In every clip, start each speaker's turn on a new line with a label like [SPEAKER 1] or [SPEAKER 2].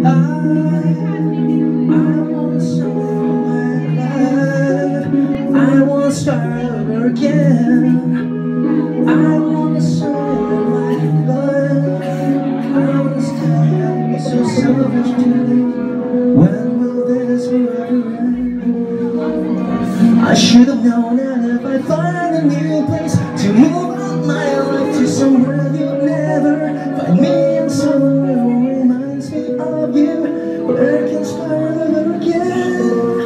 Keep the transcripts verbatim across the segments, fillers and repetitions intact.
[SPEAKER 1] wanna start my life. I wanna start over again. I wanna start my life. I wanna stay so selfish today. When will this forever end? I should have known that if I find a new place to move on my life to somewhere you'll never find me, and somewhere who reminds me of you, where I can start over again.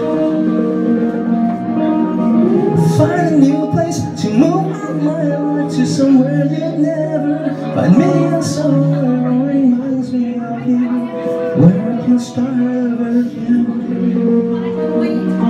[SPEAKER 1] Find a new place to move on my life to somewhere you'll never find me, and somewhere who reminds me of you, where I can start over again.